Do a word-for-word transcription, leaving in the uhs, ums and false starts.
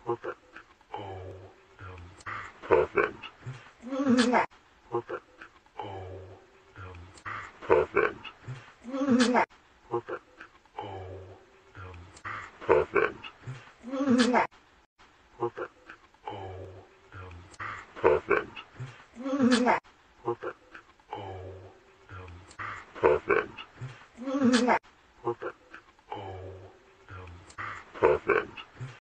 Perfect. O M. Perfect. Perfect. O M. Perfect. Perfect. O M. Perfect. Perfect. O M. Perfect. Perfect. O M. Perfect. Perfect.